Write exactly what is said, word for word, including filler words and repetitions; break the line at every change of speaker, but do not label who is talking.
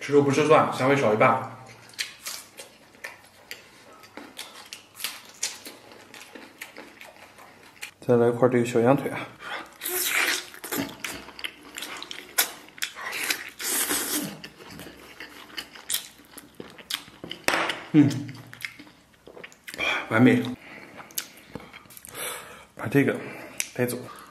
吃肉不吃蒜，香味少一半。再来一块这个小羊腿啊。 嗯，完美，把这个带走。